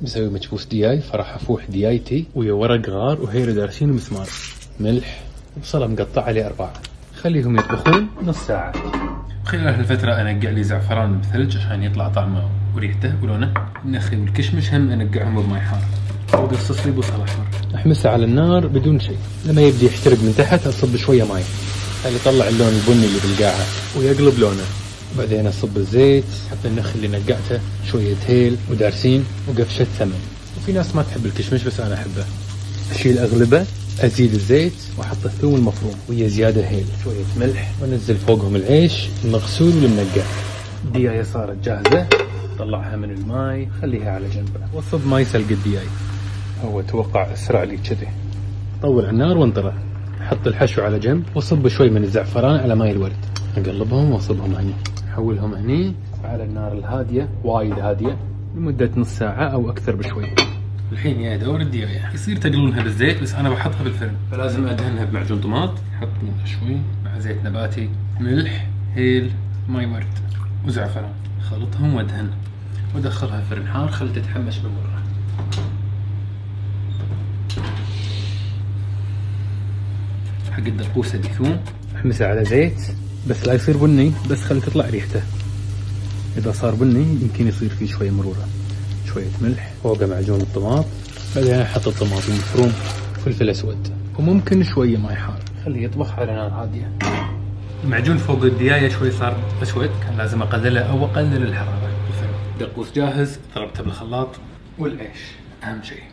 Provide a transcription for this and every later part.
بسوي مكبوس دياي، فراح افوح ديايتي ويا ورق غار وهيل دارسين ومسمار، ملح وبصلة مقطعة عليه 4، خليهم يطبخون نص ساعة. خلال هالفترة انقع لي زعفران بثلج عشان يطلع طعمه وريحته ولونه. النخي والكشمش هم انقعهم بماي حار، وقصص لي بصل احمر، احمسه على النار بدون شيء. لما يبدي يحترق من تحت اصب شوية ماي، خلي يطلع اللون البني اللي بالقاعة ويقلب لونه. بعدين اصب الزيت، احط النخ اللي نقعته، شوية هيل ودارسين وقفشة ثمن. وفي ناس ما تحب الكشمش بس انا احبه. اشيل اغلبه، ازيد الزيت واحط الثوم المفروم ويا زيادة هيل، شوية ملح، وانزل فوقهم العيش المغسول والمنقع. الدياية صارت جاهزة، طلعها من الماي، خليها على جنب واصب ماي سلق الدياي. هو اتوقع اسرع لي كذي. طول على النار وانطره، حط الحشو على جنب وصب شوي من الزعفران على ماي الورد، اقلبهم واصبهم هني، حولهم هني على النار الهادية وايد هادية لمدة نص ساعة او اكثر بشوي. الحين يا دور الدياية يصير تقلونها بالزيت، بس انا بحطها بالفرن فلازم ادهنها بمعجون طماط. حط منها شوي مع زيت نباتي، ملح، هيل، ماي ورد وزعفران، خلطهم وادهن وادخلها فرن حار خلي تتحمش بمرة. حق الدقوسة دي ثوم، احمسه على زيت بس لا يصير بني، بس خلي تطلع ريحته. اذا صار بني يمكن يصير فيه شوية مرورة. شوية ملح، فوقه معجون الطماط، بعدين احط الطماطم المفروم، فلفل اسود، وممكن شوية ماي حار، خليه يطبخ على نار هادية. المعجون فوق الدياية شوي صار اسود، كان لازم اقلله او اقلل الحرارة بالفرن. دقوس جاهز، ضربته بالخلاط، والعيش اهم شيء.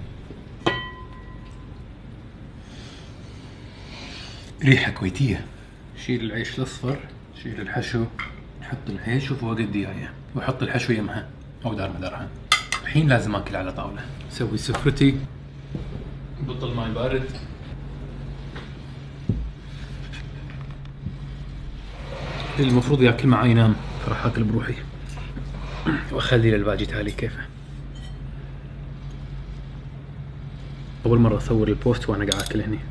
ريحة كويتية. شيل العيش الاصفر، شيل الحشو، حط العيش وفوق الدياية وحط الحشو يمها او دار مدارها. الحين لازم اكل على طاولة. سوي سفرتي، بطل ماي بارد، المفروض ياكل معاي ينام، فراح اكل بروحي واخلي للباقي تالي كيفه. اول مرة اصور البوست وانا قاعد اكل هني.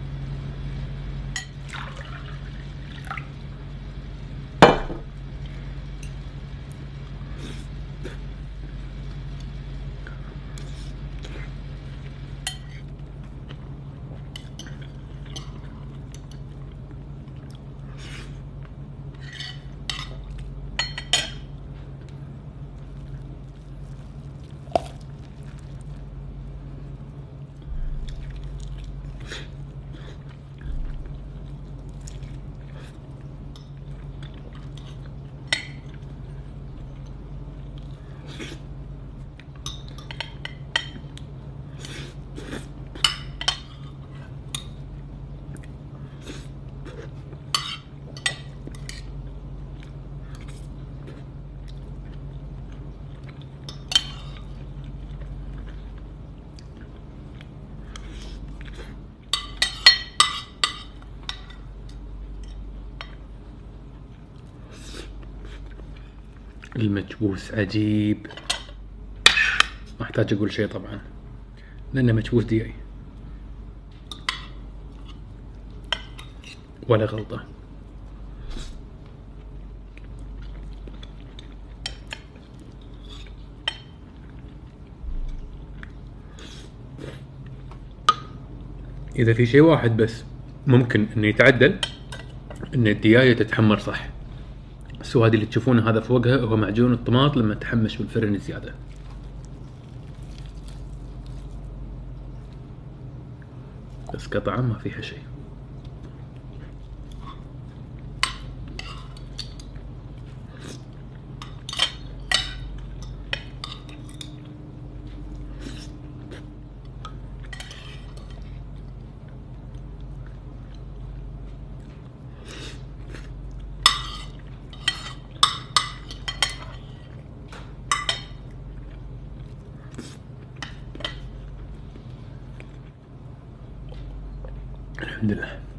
المكبوس عجيب، ما احتاج اقول شيء طبعا لانه مكبوس دياي ولا غلطة. اذا في شيء واحد بس ممكن انه يتعدل، ان الدياية تتحمر صح. السواد هذه اللي تشوفونه هذا فوقها هو معجون الطماط لما تحمش بالفرن زيادة. بس كطعم ما فيها شيء. الحمد لله.